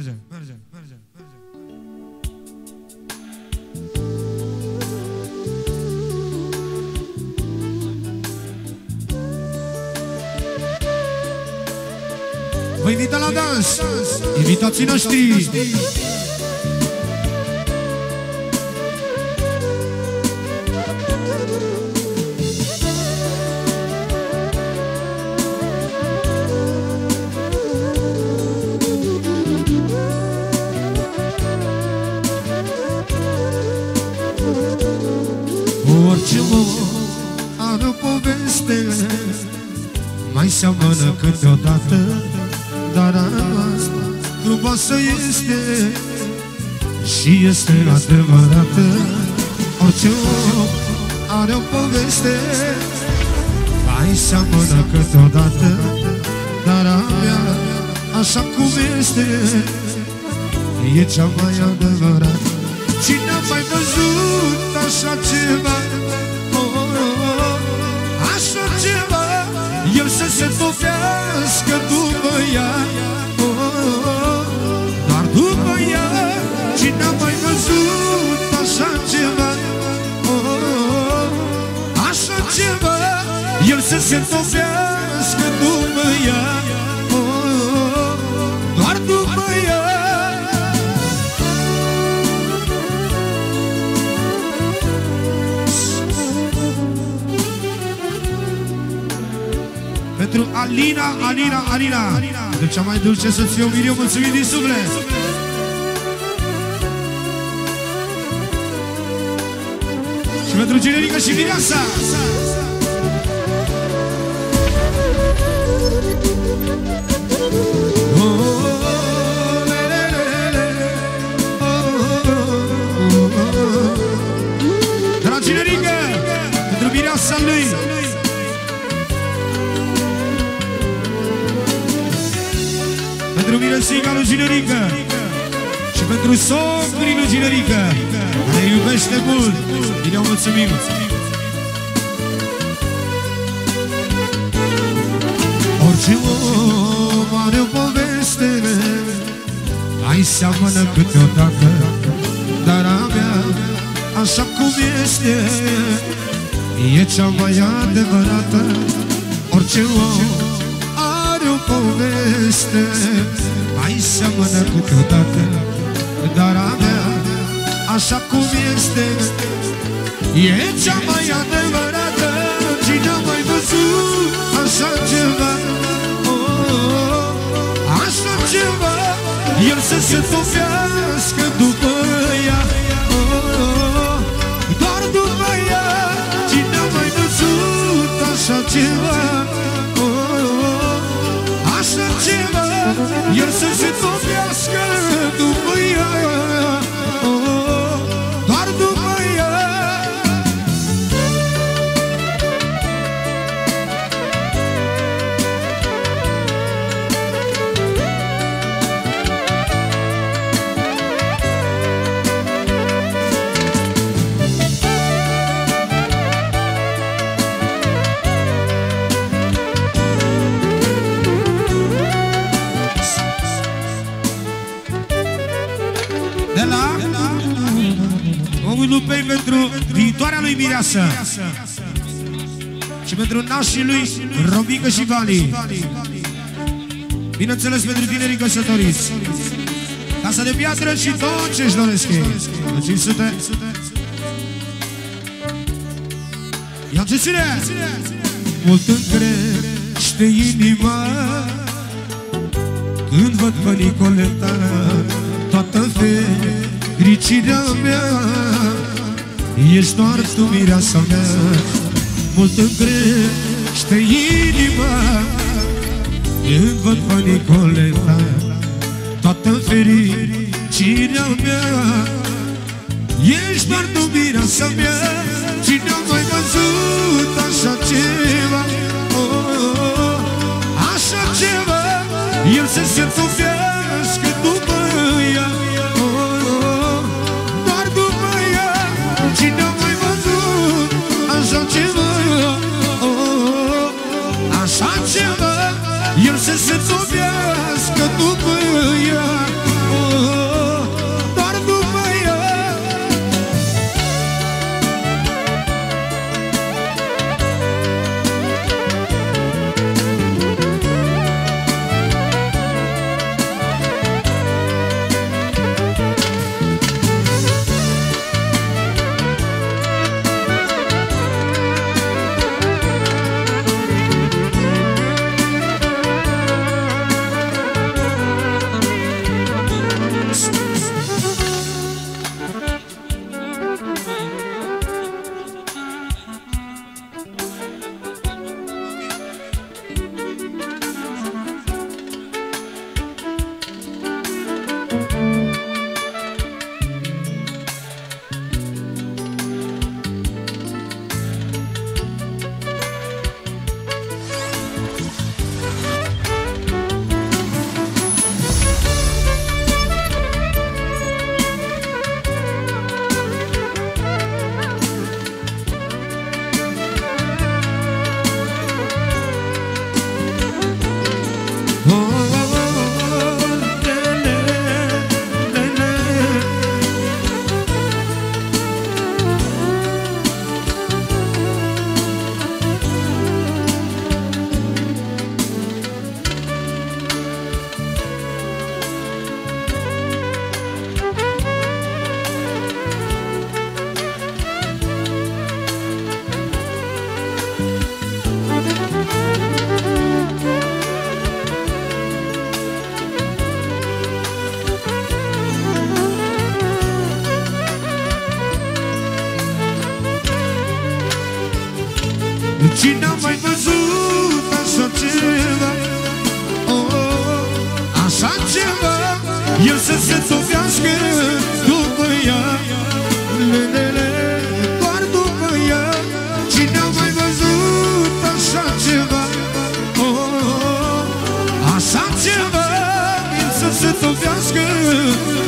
Vă invită la dans, invitații noștri. Orice om are o poveste, mai seamănă câteodată, dar asta frumoasă este și este adevărată. Orice om are o poveste, mai seamănă câteodată, dar a mea, așa cum este, e cea mai adevărată. Cine a mai văzut așa ceva, așa ceva, el să se topească după ea, doar după ea. Cine a mai văzut așa ceva, așa ceva, el să se topească după ea, doar după ea. Pentru Alina, de cea mai dulce să-ți fie un milion mulțumit din suflet. Și pentru Generica și Mireasa. De la Generica, pentru Mireasa lui. Pentru Miresica lui Generica și pentru socrii lui Generica, care iubește mult. Bine o mulțumim. Orice om are o poveste, mai seamănă câteodată, dar a mea, așa cum este, e cea mai adevărată. Orice om are o poveste, mai seamănă câteodată, dar a mea, așa cum este, e cea mai adevărată. Cine a mai văzut așa ceva, așa ceva, el să se topească după ea, doar după ea. Cine a mai văzut așa ceva, așa ceva, el să se topească după ea, doar după ea. Lupei pentru viitoarea lui Mireasă și pentru nașii lui Robică și Vali. Bineînțeles pentru tinerii căsătoriți, casa de piatră și tot ce-și doresc ei. 500. Ia ce ține! Mult îmi crește inima când văd pe Nicoleta, toată fericirea mea, ești doar tu, mireasa mea. Mult îmi crește inima când văd pe Nicoleta, toată fericirea mea, ești doar tu, mireasa mea. Cine a mai văzut așa ceva, așa ceva, el să se topească după ea, doar după ea. Cine a mai văzut așa ceva, așa ceva, el să se topească după ea, Cine a mai văzut așa ceva? Așa ceva? El să se topească după ea, doar după ea. Cine a mai văzut așa ceva? Așa ceva? El să se topească